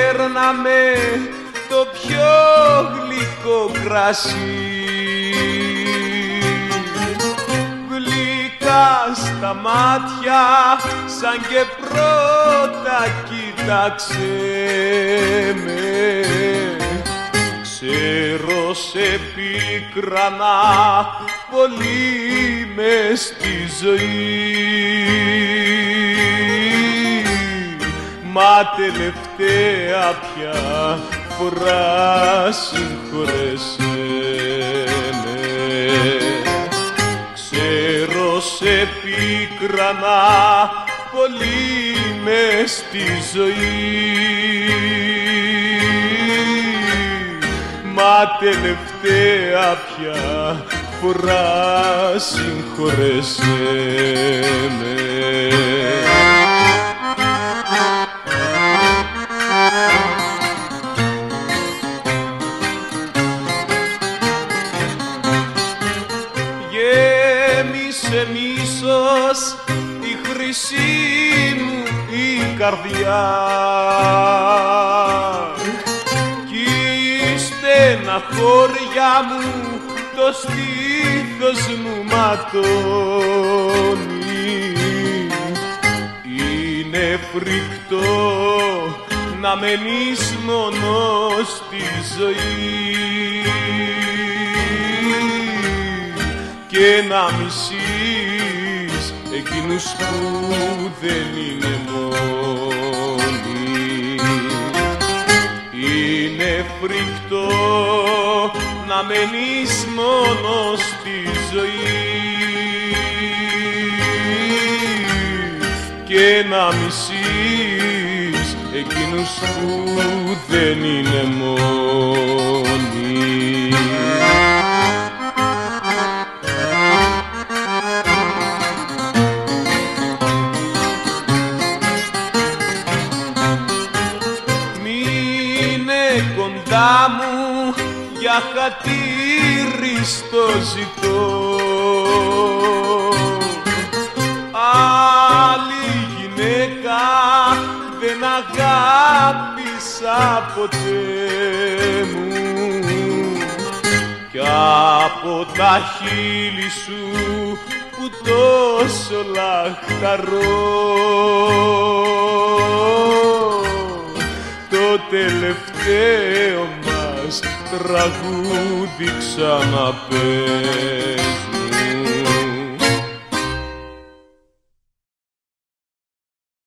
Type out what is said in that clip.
φέρναμε το πιο γλυκό κρασί, γλυκά στα μάτια σαν και πρώτα κοίταξε με. Ξέρω σε πίκρανα πολύ μες στη ζωή, μα τελευταία πια φορά συγχωρέσαι με. Ξέρω σε πίκρανα πολύ μες στη ζωή, μα τελευταία πια φορά συγχωρέσαι με. Γέμισε μίσος τη χρυσή μου η καρδιά κι στεναχώρια μου το στήθος μου ματώνει. Είναι φρικτό να μένεις μόνος στη ζωή και να μισείς εκείνους που δεν είναι μόνοι. Είναι φρικτό να μένεις μόνος στη ζωή και να μισείς εκείνους που δεν είναι μόνοι. Κοντά μου για χατήρι στο ζητώ, άλλη γυναίκα δεν αγάπησα ποτέ μου κι από τα χείλη σου που τόσο λαχταρώ το τελευταίο μας τραγούδι ξαναπέ.